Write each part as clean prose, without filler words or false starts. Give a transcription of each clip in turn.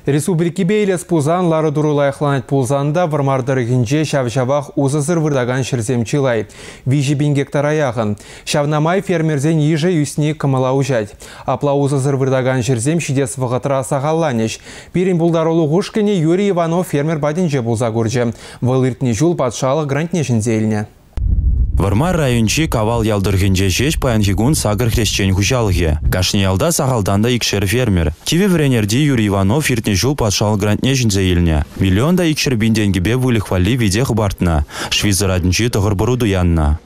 Республики бейлес пузан лары дурулай хланет пулзанда вармардары гинже шавшавах узызыр вырдаган шерзем чилай. 5.000 гектар аяғын. Шавнамай фермерзен ежі үсіне кымала ужать. Апла узызыр вырдаган шерзем шидес вғытыра сағалланыш. Пирин булдарулу ғушкіне Юрий Иванов фермер бадинже булза көрже. Вылыртне жул патшалық грантнешін зейліне. Вармар райончи кавал ялдыргенже жеш паянхигун сагыр хрещен хужалығы. Кашни ялда сағалданда икшер фермер. Тиве вренерди Юрий Иванов иртне жул патшалық грантнешін зейліне. Миллионда икшер бинденгебе вылихвали виде хыбартына. Швизараднчи тұғыр бұруду янна.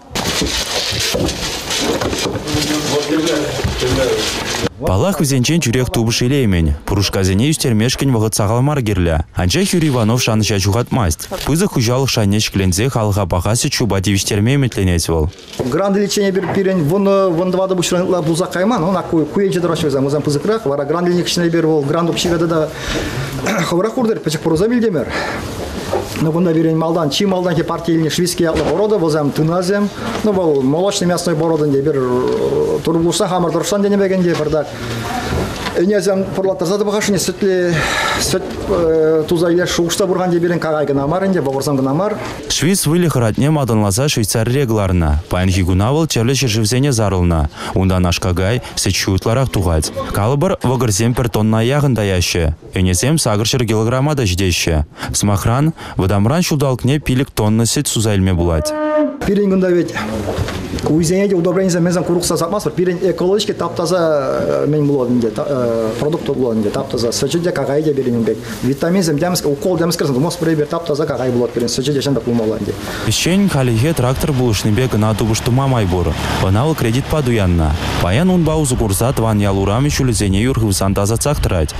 Палах візенчен жүрек тубыш елеймен. Пурушказене үстермешкен вғыт сағалмар керлі. Анчах Юрий Иванов шаныша чуғатмаст. Пызық хужалық шанеш клензе халға бағасы чубати үстерме метленет бол. Гранды лечение берен вон два добушрынла буза кайман, он акуй куенче дорашвезам, узам пызықрақ, вара гранды лекшіне бер бол, гранды пшиведа да хаврах урдер, пачек пороза билдемер. Но бунда берен малдан, чи малдан ке партийный швейский ятлы борода, возам тыназем, ну был молочный мясной бородан де бер турбуса хамар доршан дене беген де бардак. Энезем порлатарза да багашыне сөт туза илер шугушта бурган де берен кагай гына марен де богорсам гына мар. Швейц вылихаратне маданлаза швейцар регларына. Паянхи гунавыл черлеше живзене зарылна. Унда наш кагай сечутларах тугать. Калыбыр вагырзем пер тонна ягында яще. Энезем сагыршыр килограммада ждеще. Смахран выдамран шудалкне пилик тонны сет сузайлме булать. Пирен гунда ведь куизене де удобрение мезам курукса сапмас, пирен экологически таптаза мен булодын де продукты булодын де таптаза. Сөчүде кагай де берен бек. Витамин земдемс укол демс керсен, мос пребер таптаза кагай булот пирен. Сөчүде жанда пулмалан де. Ищен халиге трактор булышны бек на тубуштума майбур. Банал кредит падуянна. Паян он баузу курсат ван ялурами шулизене юрхывсан таза цахтрать.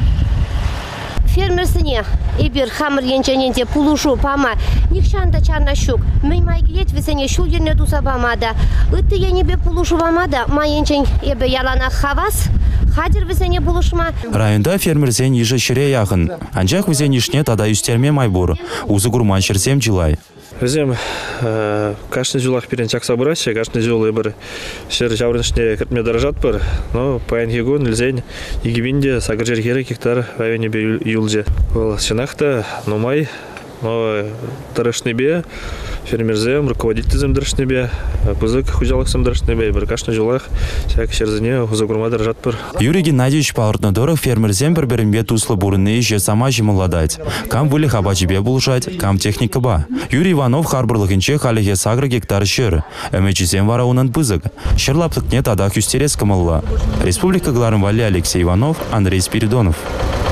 Фермерсіне ебір хамыр енчененде пулушу пама, нихшанда чарна щук. Мэй майгилет весене шул ерне дуса бамада. Үтті енебе пулушу бамада, майенчен ебе ялана хавас, хадир весене пулушма. Районда фермерзен ежі шире яғын. Анжақ везен ишне тада үстерме майбур. Узы гурман шерзем жилай. Өзем кашны жулах пирен чак собрать, кашны жулы бір шер жаврыншне кіртме дорожат бір, но паян хигун лзень егибинде сагыр жергері кектар вайвене бе юлже. Ол сенахта, нумай, но дырышны бе, фермерзем, руководителзем дырышны бе, пызык хужалықсым дырышны бе, бір кашны жулах, чак шерзіне узагурма дорожат бір. Юрий Геннадьевич Палыртнадоров фермерзем бір-бірінбе туслы бұрынны же сама жимыладать. Кам вылі хабачыбе булжать, кам техника ба. Юрий Иванов харбырлығынче халиге сагры гектар шыр. Әмечізем вара унын пызык. Шырлаптық нет адақ үстерес кымылла. Республика Гларым Вали Алексей Иванов, Андрей Спиридонов.